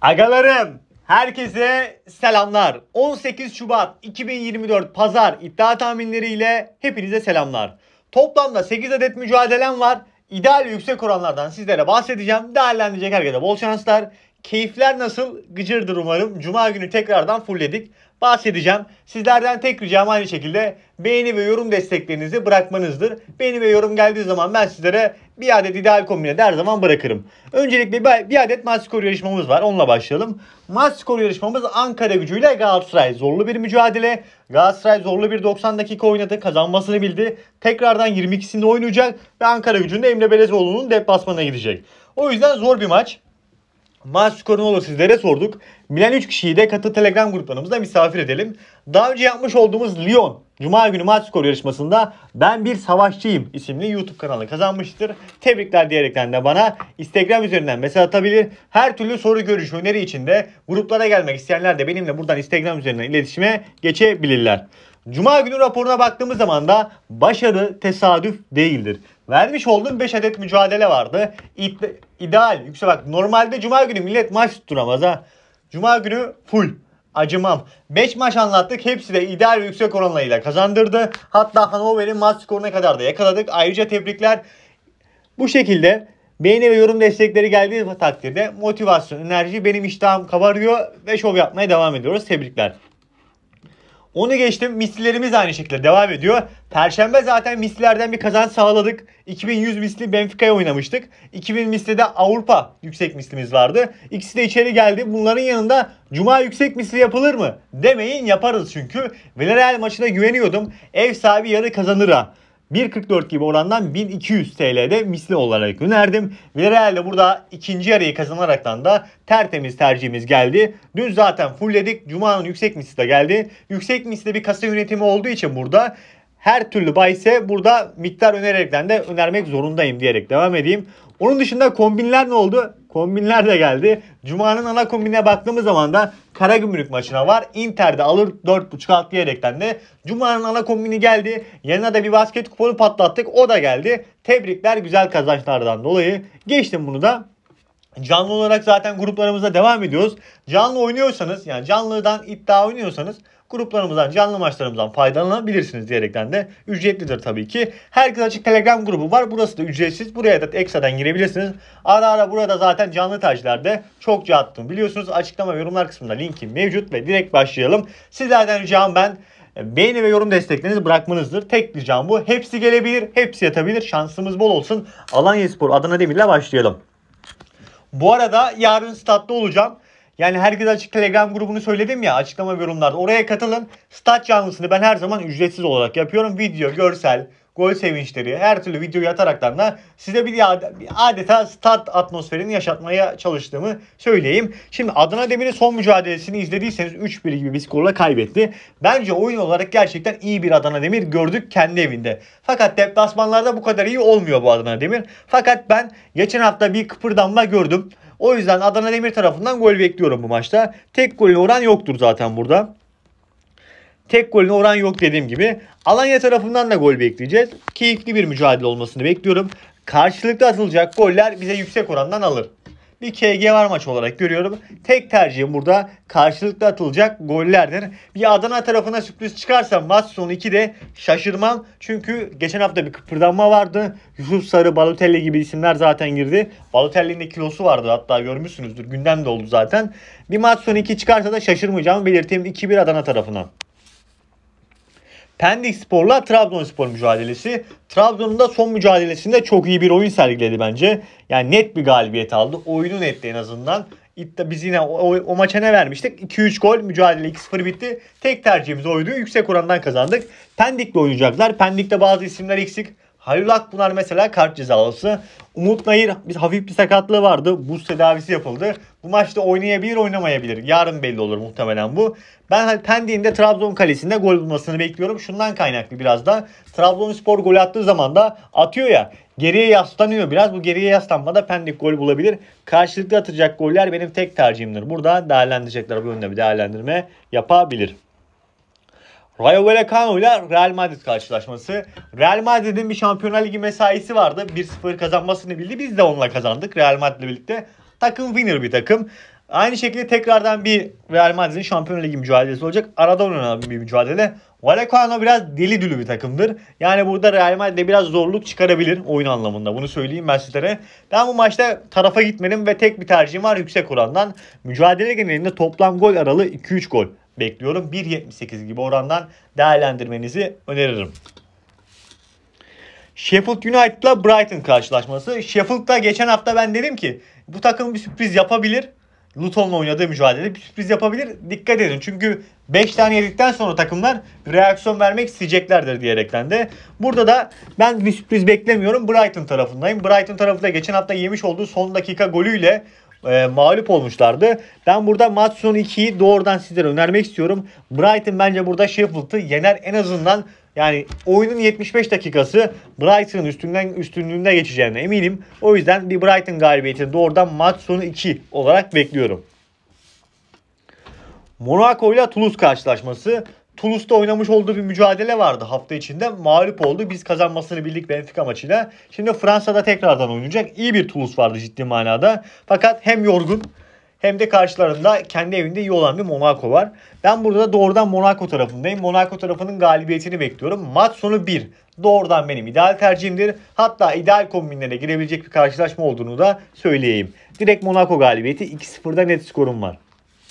Agalarım, herkese selamlar. 18 Şubat 2024 Pazar iddia tahminleriyle hepinize selamlar. Toplamda 8 adet mücadelem var. İdeal ve yüksek oranlardan sizlere bahsedeceğim. Değerlendirecek herkese bol şanslar. Keyifler nasıl? Gıcırdır umarım. Cuma günü tekrardan fullledik. Bahsedeceğim. Sizlerden tek ricam aynı şekilde beğeni ve yorum desteklerinizi bırakmanızdır. Beğeni ve yorum geldiği zaman ben sizlere bir adet ideal kombine de her zaman bırakırım. Öncelikle bir adet maç skoru yarışmamız var. Onunla başlayalım. Maç skoru yarışmamız Ankara Gücü'yle Galatasaray. Zorlu bir mücadele. Galatasaray zorlu bir 90 dakika oynadı. Kazanmasını bildi. Tekrardan 22'sinde oynayacak ve Ankara Gücü'nde Emre Belezoğlu'nun deplasmanına gidecek. O yüzden zor bir maç. Maç skorunu olur sizlere sorduk. Bilen 3 kişiyi de katı Telegram gruplarımızda misafir edelim. Daha önce yapmış olduğumuz Lyon Cuma günü maç skoru yarışmasında Ben Bir Savaşçıyım isimli YouTube kanalı kazanmıştır. Tebrikler diyerekten de bana Instagram üzerinden mesaj atabilir. Her türlü soru, görüş, öneri için de gruplara gelmek isteyenler de benimle buradan Instagram üzerinden iletişime geçebilirler. Cuma günü raporuna baktığımız zaman da başarı tesadüf değildir. Vermiş olduğum 5 adet mücadele vardı. İdeal, yüksek bak. Normalde Cuma günü millet maç tutturamaz ha. Cuma günü full. Acımam. 5 maç anlattık. Hepsi de ideal ve yüksek oranlarıyla kazandırdı. Hatta Hannover'in maç skoruna kadar da yakaladık. Ayrıca tebrikler. Bu şekilde beğeni ve yorum destekleri geldiği takdirde motivasyon, enerji benim iştahım kabarıyor ve şov yapmaya devam ediyoruz. Tebrikler. Onu geçtim. Mislilerimiz aynı şekilde devam ediyor. Perşembe zaten mislilerden bir kazanç sağladık. 2100 misli Benfica'ya oynamıştık. 2000 misli de Avrupa yüksek mislimiz vardı. İkisi de içeri geldi. Bunların yanında Cuma yüksek misli yapılır mı? Demeyin, yaparız çünkü. Villarreal maçına güveniyordum. Ev sahibi yarı kazanır ha. 1.44 gibi orandan 1200 TL'de misli olarak önerdim. Villarreal'de burada ikinci yarıyı kazanaraktan da tertemiz tercihimiz geldi. Dün zaten fullledik. Cuma'nın yüksek misli de geldi. Yüksek misli bir kasa yönetimi olduğu için burada her türlü bahise burada miktar önererekten de önermek zorundayım diyerek devam edeyim. Onun dışında kombinler ne oldu? Kombinler de geldi. Cuma'nın ana kombine baktığımız zaman da Karagümrük maçına var. Inter'de alır 4.5 alt diyerekten de Cuma'nın ana kombini geldi. Yanına da bir basket kuponu patlattık. O da geldi. Tebrikler güzel kazançlardan dolayı. Geçtim bunu da. Canlı olarak zaten gruplarımızda devam ediyoruz. Canlı oynuyorsanız, yani canlıdan iddia oynuyorsanız gruplarımızdan, canlı maçlarımızdan faydalanabilirsiniz diyerekten de ücretlidir tabii ki. Herkes açık Telegram grubu var. Burası da ücretsiz. Buraya da ekstradan girebilirsiniz. Ara ara burada zaten canlı tercihlerde çokça attım. Biliyorsunuz açıklama ve yorumlar kısmında linkim mevcut ve direkt başlayalım. Sizlerden ricam ben beğeni ve yorum desteklerinizi bırakmanızdır. Tek ricam bu. Hepsi gelebilir, hepsi yatabilir. Şansımız bol olsun. Alanyaspor Adana Demir'le başlayalım. Bu arada yarın statta olacağım. Yani herkes açık Telegram grubunu söyledim ya, açıklama ve yorumlarda. Oraya katılın. Stat canlısını ben her zaman ücretsiz olarak yapıyorum. Video, görsel, gol sevinçleri, her türlü videoyu ataraktan da size bir adeta stat atmosferini yaşatmaya çalıştığımı söyleyeyim. Şimdi Adana Demir'in son mücadelesini izlediyseniz 3-1 gibi bir skorla kaybetti. Bence oyun olarak gerçekten iyi bir Adana Demir gördük kendi evinde. Fakat deplasmanlarda bu kadar iyi olmuyor bu Adana Demir. Fakat ben geçen hafta bir kıpırdanma gördüm. O yüzden Adana Demir tarafından gol bekliyorum bu maçta. Tek golüne oran yoktur zaten burada. Tek golüne oran yok dediğim gibi. Alanya tarafından da gol bekleyeceğiz. Keyifli bir mücadele olmasını bekliyorum. Karşılıklı atılacak goller bize yüksek orandan alır. Bir KG var maç olarak görüyorum. Tek tercihim burada karşılıklı atılacak gollerdir. Bir Adana tarafına sürpriz çıkarsa maç sonu 2'de şaşırmam. Çünkü geçen hafta bir kıpırdanma vardı. Yusuf Sarı, Balotelli gibi isimler zaten girdi. Balotelli'nin de kilosu vardı, hatta görmüşsünüzdür. Gündem de oldu zaten. Bir maç sonu 2 çıkarsa da şaşırmayacağımı belirteyim. 2-1 Adana tarafına. Pendik Spor'la Trabzonspor mücadelesi. Trabzon'un da son mücadelesinde çok iyi bir oyun sergiledi bence. Yani net bir galibiyet aldı. Oyunu netti en azından. Biz yine o maça ne vermiştik? 2-3 gol, mücadele 2-0 bitti. Tek tercihimiz oydu. Yüksek orandan kazandık. Pendik'le oynayacaklar. Pendik'te bazı isimler eksik. Halil Akpınar mesela kart cezalısı. Umut Nayır hafif bir sakatlığı vardı. Buz tedavisi yapıldı. Bu maçta oynayabilir, oynamayabilir. Yarın belli olur muhtemelen bu. Ben Pendik'in de Trabzon kalesinde gol bulmasını bekliyorum. Şundan kaynaklı biraz da. Trabzonspor gol attığı zaman da atıyor ya, geriye yaslanıyor biraz. Bu geriye yaslanmada Pendik gol bulabilir. Karşılıklı atacak goller benim tek tercihimdir. Burada değerlendirecekler, bu yönde bir değerlendirme yapabilir. Rayo Vallecano ile Real Madrid karşılaşması. Real Madrid'in bir Şampiyonlar Ligi mesaisi vardı. 1-0 kazanmasını bildi. Biz de onunla kazandık Real Madrid'le birlikte. Takım winner bir takım. Aynı şekilde tekrardan bir Real Madrid'in Şampiyonlar Ligi mücadelesi olacak. Arada oynanan bir mücadele. Vallecano biraz deli dülü bir takımdır. Yani burada Real Madrid'e biraz zorluk çıkarabilir oyun anlamında. Bunu söyleyeyim ben sizlere. Ben bu maçta tarafa gitmedim ve tek bir tercihim var yüksek orandan. Mücadele genelinde toplam gol aralığı 2-3 gol bekliyorum. 1.78 gibi orandan değerlendirmenizi öneririm. Sheffield United'la Brighton karşılaşması. Sheffield'da geçen hafta ben dedim ki bu takım bir sürpriz yapabilir. Luton'la oynadığı mücadele bir sürpriz yapabilir. Dikkat edin çünkü 5 tane yedikten sonra takımlar reaksiyon vermek isteyeceklerdir diyerekten de. Burada da ben bir sürpriz beklemiyorum. Brighton tarafındayım. Brighton tarafı da geçen hafta yemiş olduğu son dakika golüyle mağlup olmuşlardı. Ben burada maç sonu 2'yi doğrudan sizlere önermek istiyorum. Brighton bence burada Sheffield'ı yener en azından. Yani oyunun 75 dakikası Brighton'ın üstünlüğünde geçeceğine eminim. O yüzden bir Brighton galibiyetini doğrudan maç sonu 2 olarak bekliyorum. Monaco ile Toulouse karşılaşması. Toulouse'da oynamış olduğu bir mücadele vardı hafta içinde. Mağlup oldu. Biz kazanmasını bildik Benfica maçıyla. Şimdi Fransa'da tekrardan oynayacak. İyi bir Toulouse vardı ciddi manada. Fakat hem yorgun hem de karşılarında kendi evinde iyi olan bir Monaco var. Ben burada da doğrudan Monaco tarafındayım. Monaco tarafının galibiyetini bekliyorum. Maç sonu 1. Doğrudan benim ideal tercihimdir. Hatta ideal kombinlere girebilecek bir karşılaşma olduğunu da söyleyeyim. Direkt Monaco galibiyeti 2-0'da net skorum var.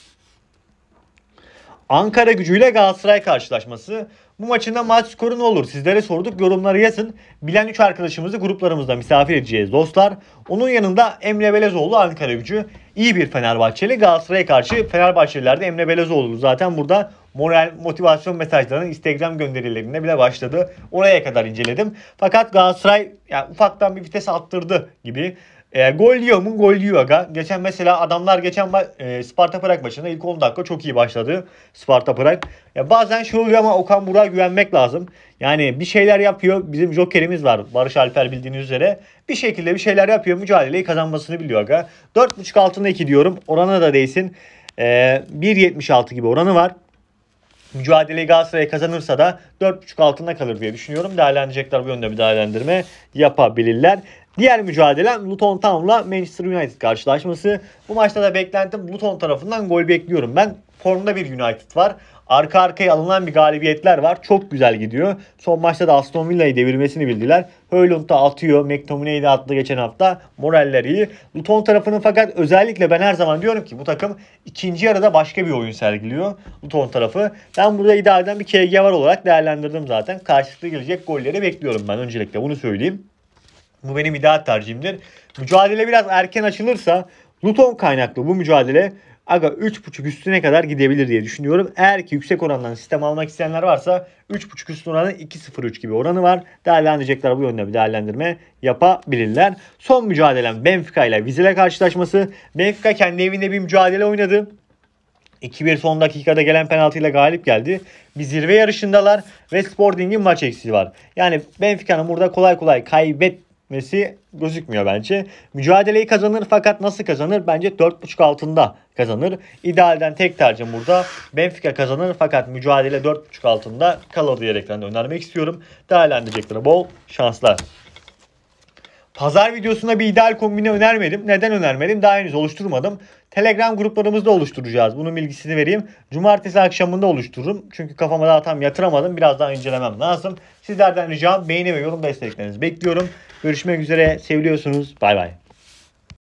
Ankara Gücü'yle Galatasaray karşılaşması. Bu maçın da maç skoru ne olur? Sizlere sorduk. Yorumları yazın. Bilen 3 arkadaşımızı gruplarımızda misafir edeceğiz dostlar. Onun yanında Emre Belezoğlu Ankara Gücü. İyi bir Fenerbahçeli. Galatasaray'a karşı Fenerbahçeliler de Emre Belezoğlu zaten burada moral, motivasyon mesajlarının Instagram gönderilerine bile başladı. Oraya kadar inceledim. Fakat Galatasaray yani ufaktan bir vites attırdı gibi. Gol yiyor mu? Gol yiyor aga. Geçen mesela adamlar Sparta Prag maçında ilk 10 dakika çok iyi başladı Sparta Prag. Ya bazen şey oluyor ama Okan Burak'a güvenmek lazım. Yani bir şeyler yapıyor. Bizim jokerimiz var Barış Alper bildiğiniz üzere. Bir şekilde bir şeyler yapıyor. Mücadeleyi kazanmasını biliyor aga. 4.5 altında 2 diyorum. Oranı da değsin. 1.76 gibi oranı var. Mücadeleyi Galatasaray kazanırsa da 4.5 altında kalır diye düşünüyorum. Değerlendirecekler bu yönde bir değerlendirme yapabilirler. Diğer mücadelem Luton Town'la Manchester United karşılaşması. Bu maçta da beklentim Luton tarafından gol bekliyorum. Ben formda bir United var. Arka arkaya alınan bir galibiyetler var. Çok güzel gidiyor. Son maçta da Aston Villa'yı devirmesini bildiler. Højlund da atıyor. McTominay de attı geçen hafta. Moraller iyi. Luton tarafının fakat özellikle ben her zaman diyorum ki bu takım ikinci yarıda başka bir oyun sergiliyor. Luton tarafı. Ben burada idealden bir KG var olarak değerlendirdim zaten. Karşılıklı gelecek golleri bekliyorum ben öncelikle bunu söyleyeyim. Bu benim ideal tercihimdir. Mücadele biraz erken açılırsa Luton kaynaklı bu mücadele aga 3.5 üstüne kadar gidebilir diye düşünüyorum. Eğer ki yüksek orandan sistem almak isteyenler varsa 3.5 üstün oranı 2.03 gibi oranı var. Değerlendirecekler bu yönde bir değerlendirme yapabilirler. Son mücadelem Benfica ile Vizela karşılaşması. Benfica kendi evinde bir mücadele oynadı. 2-1 son dakikada gelen penaltıyla galip geldi. Bir zirve yarışındalar ve Sporting'in maç eksiği var. Yani Benfica'nın burada kolay kolay kaybetmesi gözükmüyor bence. Mücadeleyi kazanır fakat nasıl kazanır? Bence 4.5 altında kazanır. İdealden tek tercihim burada. Benfica kazanır fakat mücadele 4.5 altında kalır diyerekten de önermek istiyorum. Değerlendireceklere bol şanslar. Pazar videosunda bir ideal kombini önermedim. Neden önermedim? Daha henüz oluşturmadım. Telegram gruplarımızda oluşturacağız. Bunun bilgisini vereyim. Cumartesi akşamında oluştururum. Çünkü kafama daha tam yatıramadım. Biraz daha incelemem lazım. Sizlerden ricam beğeni ve yorum desteklerinizi bekliyorum. Görüşmek üzere. Seviliyorsunuz. Bay bay.